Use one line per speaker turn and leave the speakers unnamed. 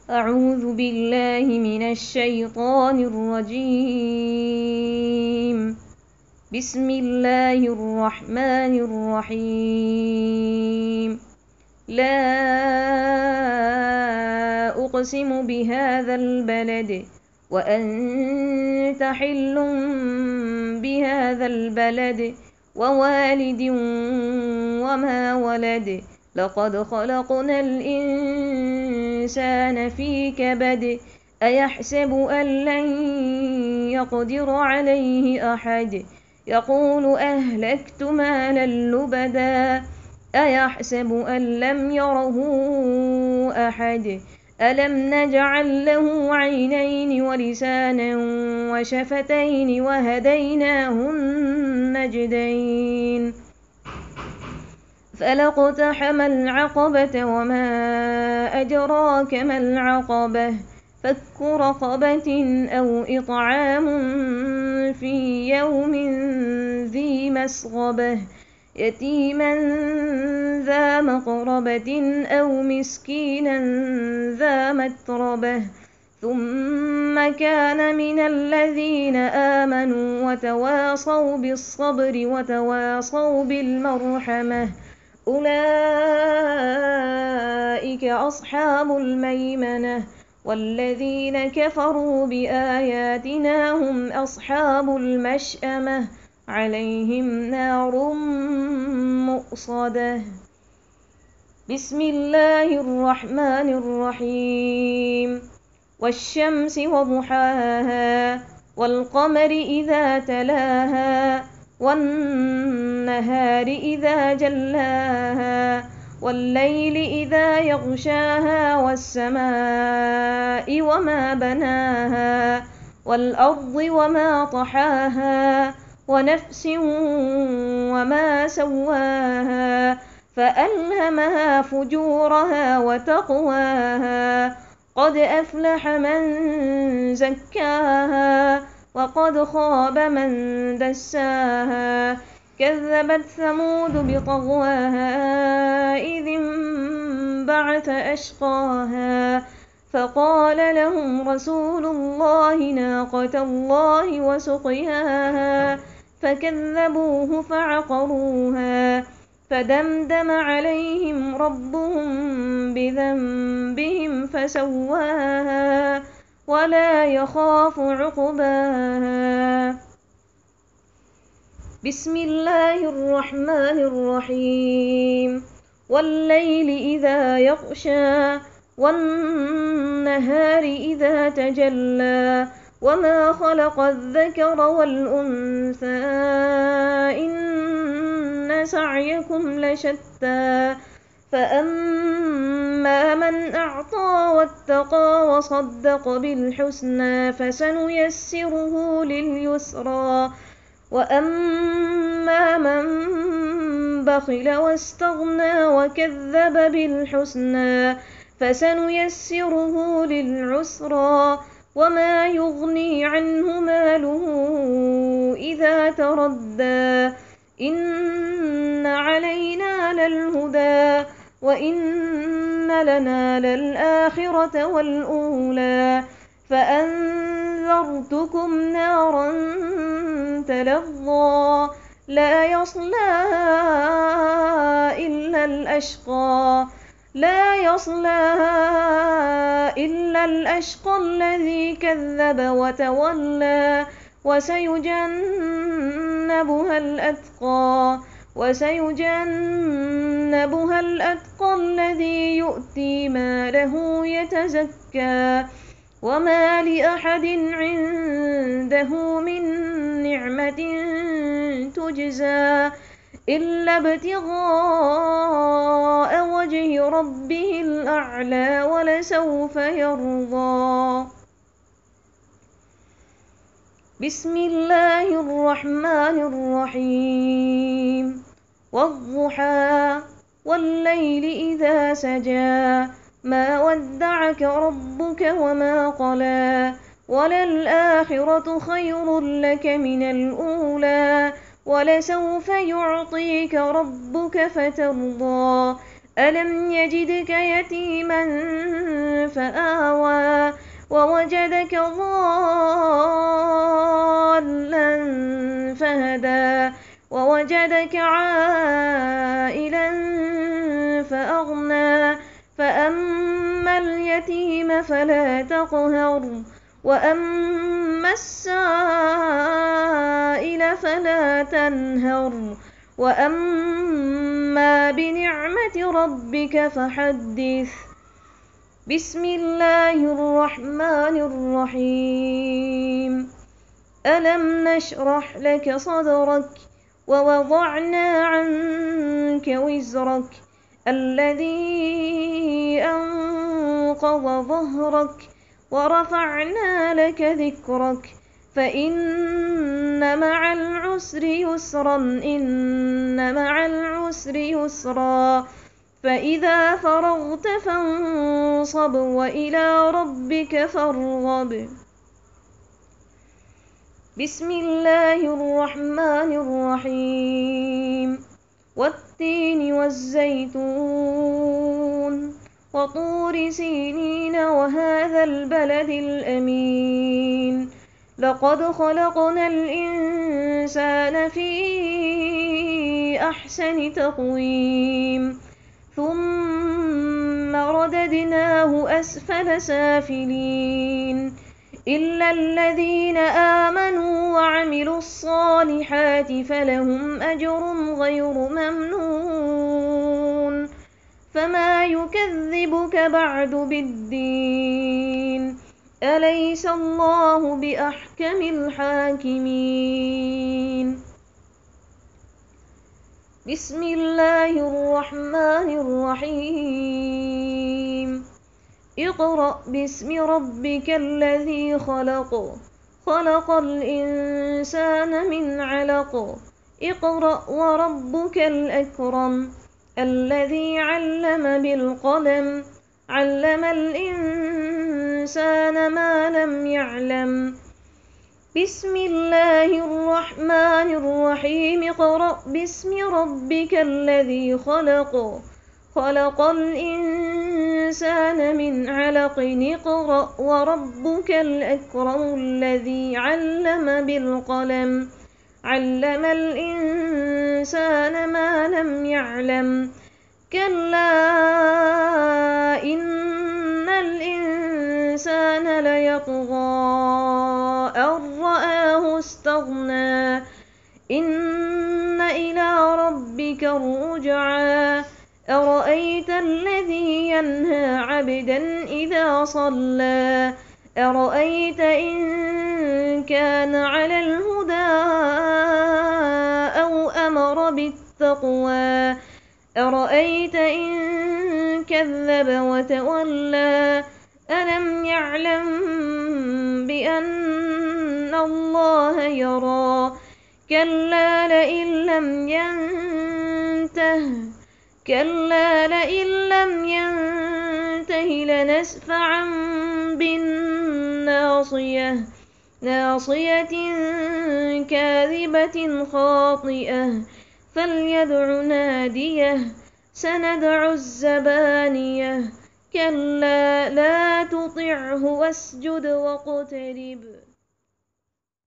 أعوذ بالله من الشيطان الرجيم. بسم الله الرحمن الرحيم. لا أقسم بهذا البلد وأنت حل بهذا البلد ووالد وما ولد لقد خلقنا الإنسان في كبد أيحسب أن لن يقدر عليه أحد يقول أهلكت مالا لبدا أيحسب أن لم يره أحد ألم نجعل له عينين ولسانا وشفتين وهديناه النجدين فلاقتحم العقبة وما أدراك ما العقبة فك رقبة أو إطعام في يوم ذي مسغبة يتيما ذا مقربة أو مسكينا ذا متربة ثم كان من الذين آمنوا وتواصوا بالصبر وتواصوا بالمرحمة أولئك أصحاب الميمنة والذين كفروا بآياتنا هم أصحاب المشأمة عليهم نار مؤصدة. بسم الله الرحمن الرحيم. والشمس وضحاها والقمر إذا تلاها والنهار إذا جلاها والليل إذا يغشاها والسماء وما بناها والأرض وما طحاها ونفس وما سواها فألهمها فجورها وتقواها قد أفلح من زكاها وقد خاب من دساها كذبت ثمود بطغواها إذ انبعث أشقاها فقال لهم رسول الله ناقة الله وسقياها فكذبوه فعقروها فدمدم عليهم ربهم بذنبهم فسواها ولا يخاف عقباها. بسم الله الرحمن الرحيم. والليل إذا يغشى والنهار إذا تجلى وما خلق الذكر والأنثى إن سعيكم لشتى فأما من أعطى واتقى وصدق بالحسنى فسنيسره لليسرى وأما من بخل واستغنى وكذب بالحسنى فسنيسره للعسرى وما يغني عنه ماله إذا تردى إن علينا للهدى وإن لنا للآخرة والأولى فأنذرتكم نارا تلظى لا يصلاها إلا الأشقى الذي كذب وتولى وسيجنبها الأتقى الذي يؤتي ماله يتزكى وما لأحد عنده من نعمة تجزى إلا ابتغاء وجه ربه الأعلى ولسوف يرضى. بسم الله الرحمن الرحيم. والضحى والليل إذا سجى ما ودعك ربك وما قلى وللآخرة خير لك من الأولى ولسوف يعطيك ربك فترضى ألم يجدك يتيما فآوى ووجدك ضالا فهدى ووجدك عائلا فأغنى فأما اليتيم فلا تقهر وأما السائل فلا تنهر وأما بنعمة ربك فحدث. بسم الله الرحمن الرحيم. ألم نشرح لك صدرك ووضعنا عنك وزرك الذي أنقض ظهرك ورفعنا لك ذكرك فإن مع العسر يسرا إن مع العسر يسرا فإذا فرغت فانصب وإلى ربك فارغب. بسم الله الرحمن الرحيم. والتين والزيتون وطور سينين وهذا البلد الأمين لقد خلقنا الإنسان في أحسن تقويم ثم رددناه أسفل سافلين إلا الذين آمنوا وعملوا الصالحات فلهم أجر غير ممنون فما يكذبك بعد بالدين أليس الله بأحكم الحاكمين. بسم الله الرحمن الرحيم. اقرأ باسم ربك الذي خلق خلق الإنسان من علق اقرأ وربك الأكرم الذي علم بالقلم علم الإنسان ما لم يعلم. بسم الله الرحمن الرحيم. اقرأ باسم ربك الذي خلق خلق الإنسان من علق اقرأ وربك الأكرم الذي علم بالقلم علم الإنسان ما لم يعلم. كلا إن الإنسان ليطغى أن رآه استغنى إن إلى ربك الرجعى أرأيت الذي ينهى عبدا إذا صلى أرأيت إن كان على الهدى أو أمر بالتقوى أرأيت إن كذب وتولى ألم يعلم بأن الله يرى كلا لئن لم ينته لنسفعا بالناصية ناصية كاذبة خاطئة فليدع ناديه سندع الزبانية كلا لا تطعه واسجد واقترب.